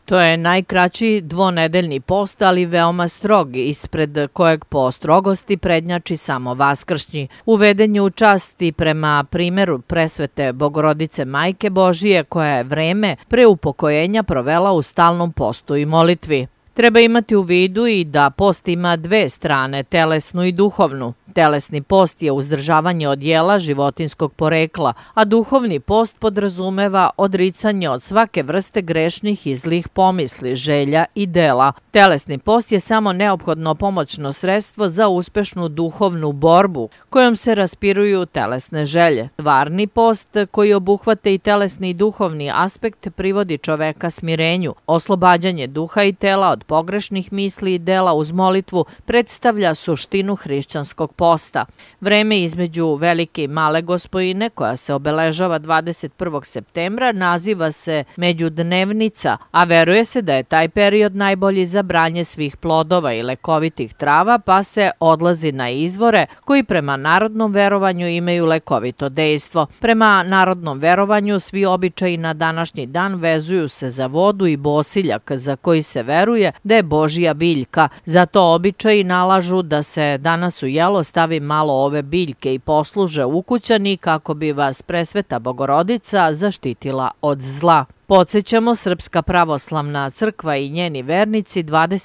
To je najkraći dvonedeljni post, ali veoma strog, ispred kojeg po strogosti prednjači samo vaskršnji. Uveden je u čast i prema primeru presvete Bogorodice Majke Božije, koja je vreme pre upokojenja provela u stalnom postu i molitvi. Treba imati u vidu i da post ima dve strane, telesnu i duhovnu. Telesni post je uzdržavanje od jela životinskog porekla, a duhovni post podrazumeva odricanje od svake vrste grešnih i zlih pomisli, želja i dela. Telesni post je samo neophodno pomoćno sredstvo za uspešnu duhovnu borbu, kojom se raspiruju telesne želje. Stvarni post, koji obuhvata i telesni i duhovni aspekt, privodi čoveka smirenju. Oslobađanje duha i tela od pogrešnih misli i dela uz molitvu predstavlja suštinu hrišćanskog posta. Vreme između Velike i Male Gospojine, koja se obeležava 21. septembra, naziva se Međudnevnica, a veruje se da je taj period najbolji za branje svih plodova i lekovitih trava, pa se odlazi na izvore koji prema narodnom verovanju imaju lekovito dejstvo. Prema narodnom verovanju svi običaji na današnji dan vezuju se za vodu i bosiljak, za koji se veruje da je Božija biljka. Zato običaji nalažu da se danas u jelo stavi malo ove biljke i posluže ukućani kako bi vas presveta Bogorodica zaštitila od zla. Podsećamo, Srpska pravoslavna crkva i njeni vernici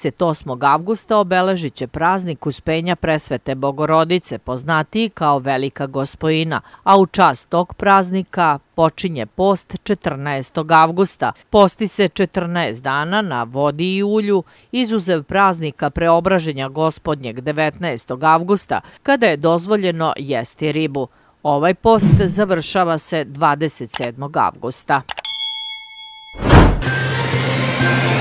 28. avgusta obeležit će praznik Uspenja presvete Bogorodice, poznatiji kao Velika Gospojina, a u čast tog praznika počinje post 14. avgusta. Posti se 14 dana na vodi i ulju, izuzev praznika Preobraženja Gospodnjeg 19. avgusta, kada je dozvoljeno jesti ribu. Ovaj post završava se 27. avgusta.